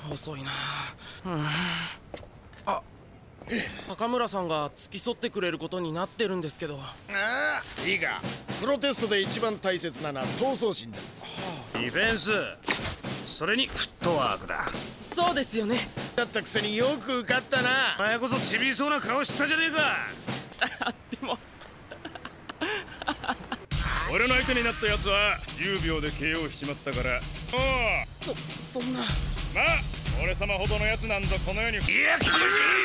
遅いな。あ、高村さんが付き添ってくれることになってるんですけど。 ああ、いいか。プロテストで一番大切なのは闘争心だ。 ディフェンス、それにフットワークだ。 そうですよね。 だったくせによく受かったな。 お前こそちびりそうな顔したじゃねえか。 でも俺の相手になったやつは10秒で KO しちまったから。 そんな。 まあ俺様ほどのやつなんぞこの世に。いや、厳し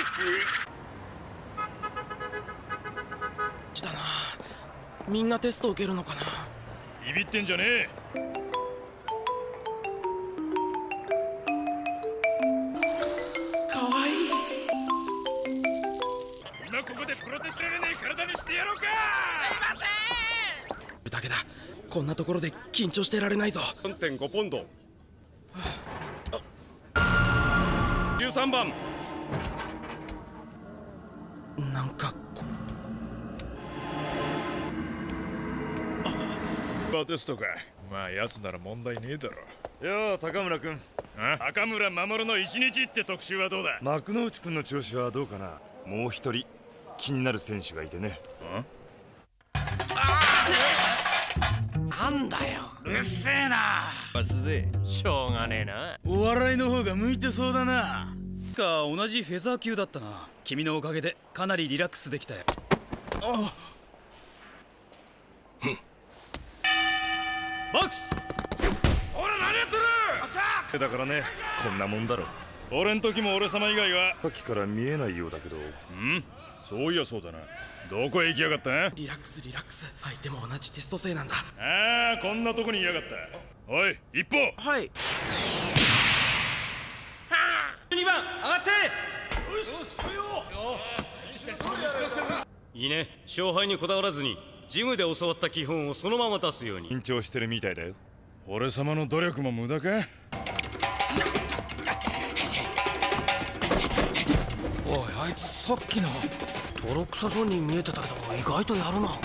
いだな。みんなテスト受けるのかな。 ビビってんじゃねえ。 かわいい。 今ここでプロテストられねえ体にしてやろうか。 すいません。だけだ、こんなところで緊張してられないぞ。 4.5 ポンド。13番。 なんかバテストか。まあ奴なら問題ねえだろ。よう高村君。高村守の一日って特集はどうだ。 幕之内君の調子はどうかな。もう一人気になる選手がいてね。 なんだよ。 うっせえな。 すぜ、しょうがねえな。 お笑いの方が向いてそうだな。同じフェザー級だったな。君のおかげでかなりリラックスできたよ。ボックス。 ほら何やってる。 だからね、こんなもんだろ。 俺ん時も俺様以外は。 さっきから見えないようだけど。 そういやそうだな。どこへ行きやがった。 リラックスリラックス。相手も同じテスト生なんだ。 ああ、こんなとこにいやがった。おい一歩。 はい。 2番上がって。 いいね。勝敗にこだわらずにジムで教わった基本をそのまま出すように。 緊張してるみたいだよ。 俺様の努力も無駄か。 おい、あいつさっきの泥臭そうに見えてたけど意外とやるな。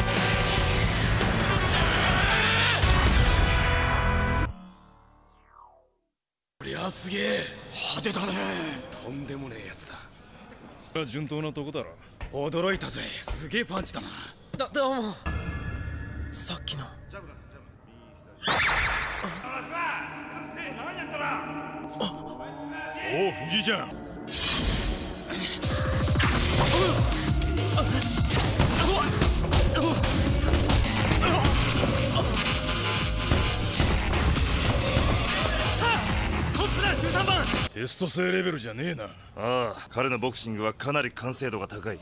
こりゃすげえ派手だね。 とんでもねえやつだ。 順当なとこだろ。 驚いたぜ。すげえパンチだな。 どうも。さっきのおお、藤井ちゃん。 ストップだ13番。 テスト生レベルじゃねえな。 ああ、彼のボクシングはかなり完成度が高い。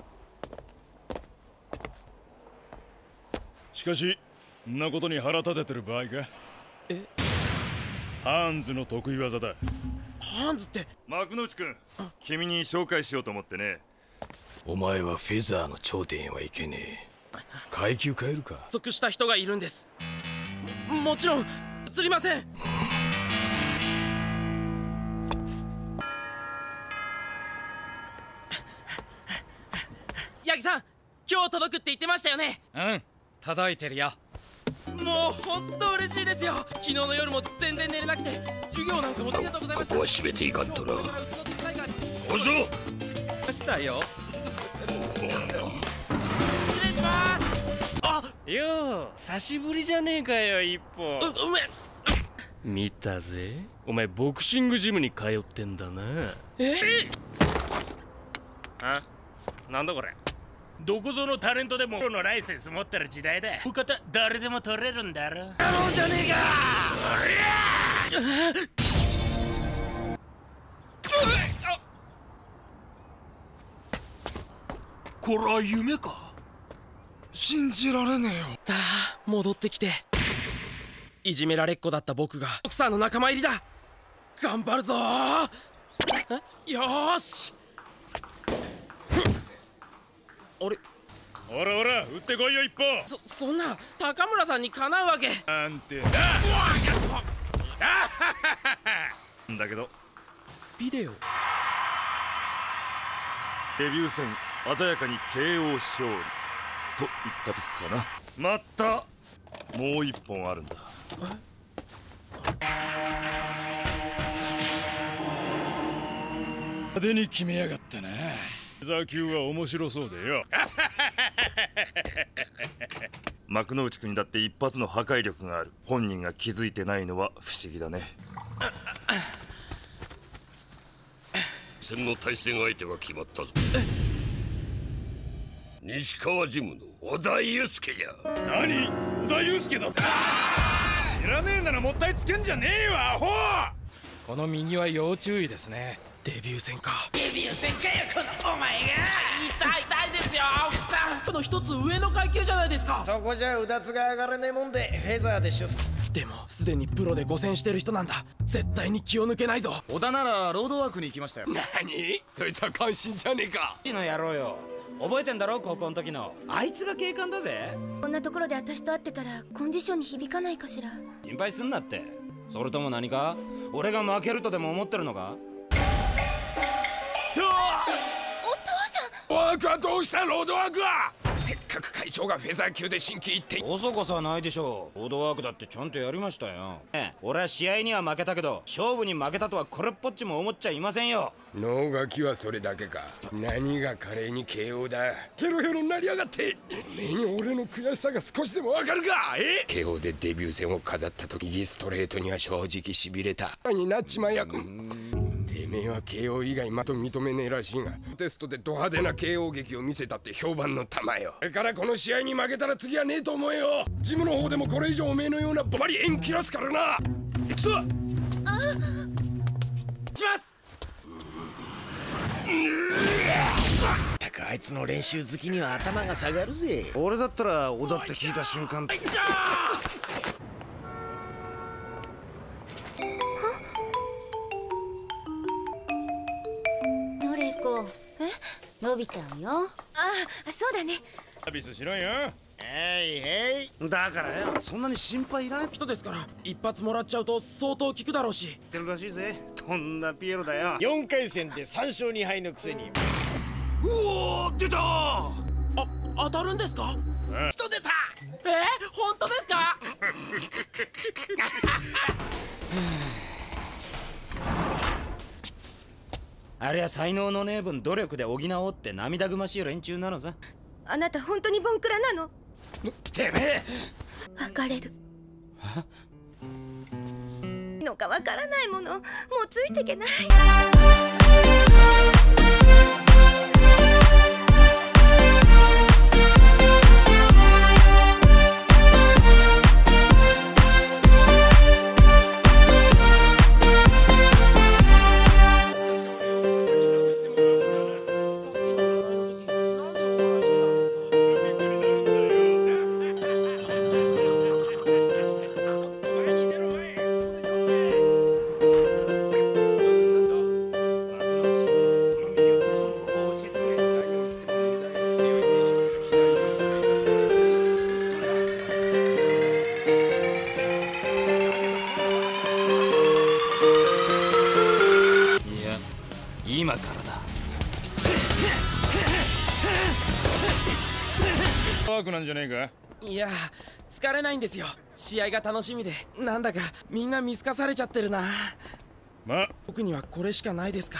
しかしんなことに腹立ててる場合か。ハンズの得意技だ。 ハンズって。 幕之内君、君に紹介しようと思ってね。 お前はフェザーの頂点へはいけねえ。階級変えるか。 属した人がいるんです。もちろん映りません。八木さん、今日届くって言ってましたよね。 届いてるよ。 もう本当嬉しいですよ。昨日の夜も全然寝れなくて、授業なんかもありがとうございました。 ここは閉めていかんとな。 どうぞ。 したよ。 失礼します。 よう、久しぶりじゃねえかよ、一歩。 うめ。 見たぜ。お前ボクシングジムに通ってんだな。なんだこれ。どこぞのタレントでもプロのライセンス持ってる時代だ。お方誰でも取れるんだろ。 やろうじゃねえか。 これは夢か。 信じられねえよ。 戻ってきて。いじめられっ子だった僕がボクサーの仲間入りだ。頑張るぞー。よーし。あれ、 ほらほら、打ってこいよ一歩。 そんな高村さんにかなうわけ。 なんてんだけど、 ビデオ。 デビュー戦鮮やかに KO 勝利といったとこかな。またもう一本あるんだ。 派手に決めやがったな。フェザー級は面白そうでよ。 幕の内くんにだって一発の破壊力がある。本人が気づいてないのは不思議だね。 戦の対戦相手が決まったぞ。西川ジムの小田祐介じゃ。 何？小田祐介だって。知らねえならもったいつけんじゃねえよアホ。 この右は要注意ですね。デビュー戦か。 デビュー戦かよこのお前が。痛いですよ奥さん。この一つ上の階級じゃないですか。 そこじゃうだつが上がれねえもんでフェザーでしょ。 でもすでにプロで5戦してる人なんだ。絶対に気を抜けないぞ。 小田ならロードワークに行きましたよ。 何？そいつは関心じゃねえか。 の野郎よ、覚えてんだろ高校の時の。あいつが警官だぜ。 こんなところで私と会ってたらコンディションに響かないかしら。 心配すんなって。それとも何か俺が負けるとでも思ってるのか。 ワークはどうした？ロードワークはせっかく会長がフェザー級で心機一転。 こそこそはないでしょう。ロードワークだってちゃんとやりましたよ。俺は試合には負けたけど勝負に負けたとはこれっぽっちも思っちゃいませんよ。 能書きはそれだけか。何が華麗に KO だ。ヘロヘロになりやがって。てめえに俺の悔しさが少しでもわかるか。KO でデビュー戦を飾った時右ストレートには正直しびれたになっちまいやくん。てめえは KO 以外まと認めねえらしいが、テストでド派手な KO 劇を見せたって評判の玉よ。だからこの試合に負けたら次はねえと思えよ。ジムの方でもこれ以上おめえのようなバリ縁切らすからな。行くぞ。 します。 たくあいつの練習好きには頭が下がるぜ。 俺だったら小田って聞いた瞬間どれ行こう。伸びちゃうよ。そうだね。 サービスしろよ。 だからよ、そんなに心配いらない人ですから一発もらっちゃうと相当効くだろうし。 ってるらしいぜ。とんだピエロだよ。 4回戦で3勝2敗のくせに。 うおー、出た。 当たるんですか？ 人出た。 本当ですか？ あれは才能のねえ分努力で補おうって涙ぐましい連中なのさ。 あなた本当にボンクラなの？ てめえ別れるのかわからないもの。もうついてけない。 今からだ。 ワークなんじゃねえか。 いや疲れないんですよ。試合が楽しみで。なんだかみんな見透かされちゃってるな。 まあ僕にはこれしかないですから。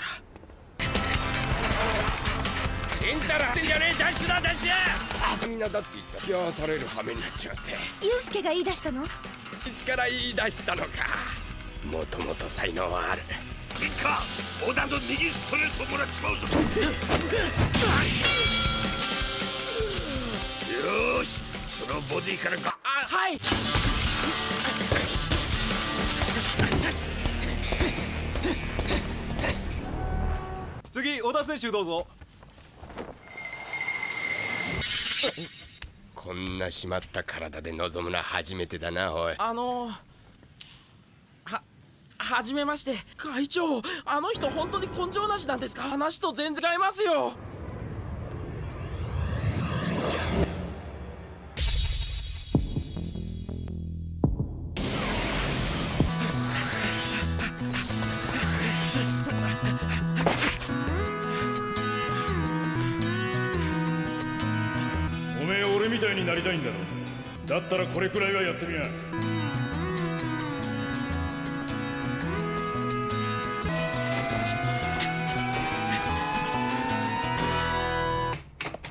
エンタラってんじゃねえ。ダッシュだダッシュ。 みんなだって言ったらされる羽目になっちまって。 ユウスケが言い出したの？ いつから言い出したのか。もともと才能はある。 いいか、小田の右ストレートもらっちまうぞ。よーし、そのボディからか。 はい。 次小田選手どうぞ。 こんな締まった体で臨むのは初めてだな。おい、 はじめまして。会長、あの人本当に根性なしなんですか？話と全然違いますよ。 おめえ俺みたいになりたいんだろ。だったらこれくらいはやってみや。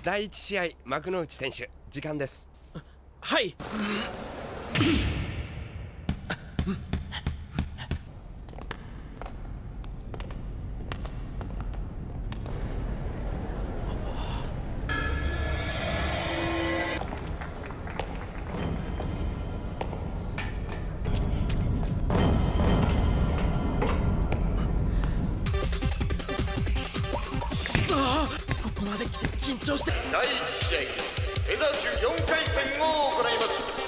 第1試合幕内選手時間です。 はい。ここまで来て緊張して。 第1試合フェザー級4回戦を行います。